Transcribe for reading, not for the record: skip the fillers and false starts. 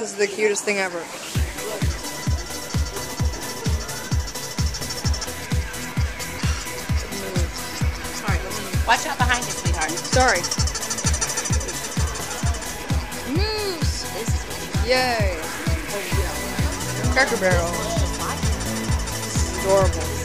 This is the cutest thing ever. Sorry, watch out behind you, sweetheart. Sorry. Moose! Yay! Cracker Barrel. Adorable.